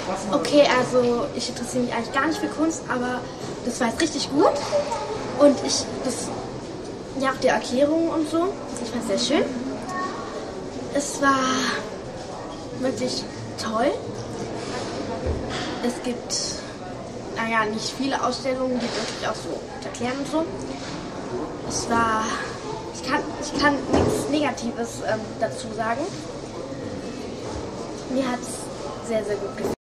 Okay, also ich interessiere mich eigentlich gar nicht für Kunst, aber das war jetzt richtig gut. Und ja, auch die Erklärung und so, ich fand es sehr schön. Es war wirklich toll. Es gibt, naja, nicht viele Ausstellungen, die wirklich auch so erklären und so. Ich kann nichts Negatives dazu sagen. Mir hat es sehr, sehr gut gefallen.